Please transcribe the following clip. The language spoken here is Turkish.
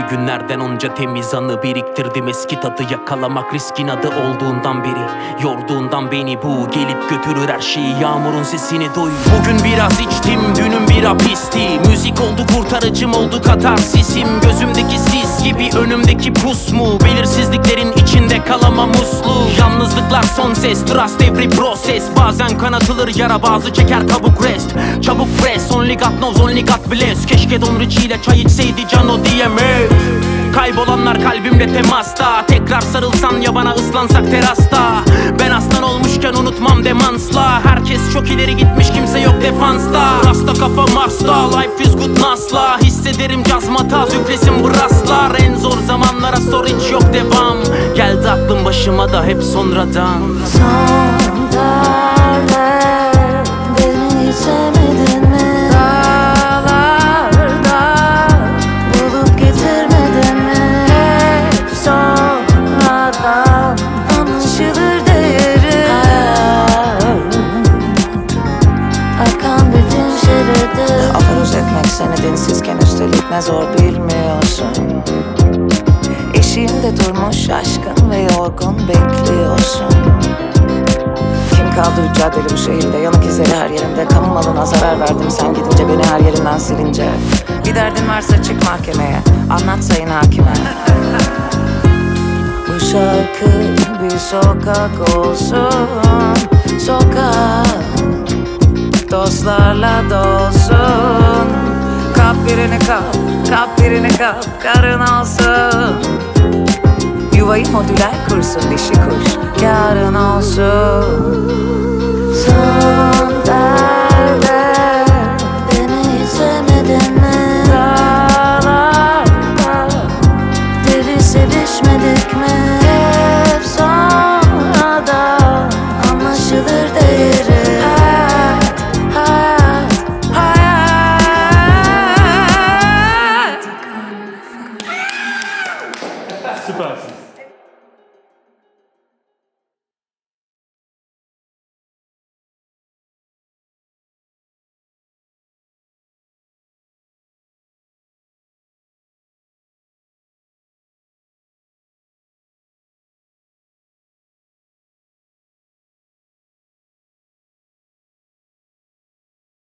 günlerden onca temiz anı biriktirdim. Eski tadı yakalamak riskin adı olduğundan beri. Yorduğundan beni bu gelip götürür her şeyi, yağmurun sesini duy. Bugün biraz içtim, dünüm bir hapisti. Müzik oldu kurtarıcım, oldu katarsisim. Gözümdeki sis gibi önümdeki pus mu? Belirsizliklerin içinde kalamam uslu. Yalnızlıklar son ses, trust every process. Bazen kanatılır yara, bazı çeker kabuk rest. Çabuk press, only God knows, only God bless. Keşke Don Richie ile çay içseydi Cano diyemez. Kaybolanlar kalbimle temasta. Tekrar sarılsan ya bana, ıslansak terasta. Ben aslan olmuşken unutmam demansla. Herkes çok ileri gitmiş, kimse yok defansta. Rasta kafa Mars'ta, life is good nasla. Hissederim cazmata, üflesin braslar. En zor zamanlara sor, hiç yok devam. Geldi aklım başıma da hep sonradan. Son derler, beni sevmedin mi? Dağlarda bulup getirmedin mi? Hep sonradan anlaşılır değeri. Akan bütün şeridi. Aforoz etmek seni densizken üstelik ne zor bilmiyorsun. Eşiğinde durmuş aşkın ve yorgun bekliyorsun. Kim kaldı üç caddeli bu şehirde, yanık izleri her yerimde. Kamu malına zarar verdim sen gidince, beni her yerinden silince. Bir derdin varsa çık mahkemeye, anlat sayın hakime. Bu şarkı bir sokak olsun, sokak dostlarla dolsun. Kap birini kap, kap birini kap, karın olsun. Yuvayı modüler kursun dişi kuş, yarın olsun. Son derler, beni hiç sevmedin mi? Dağlarda Deli sevişmedik mi? Hep sonradan anlaşılır değeri. hayat, hayat. Süpersin.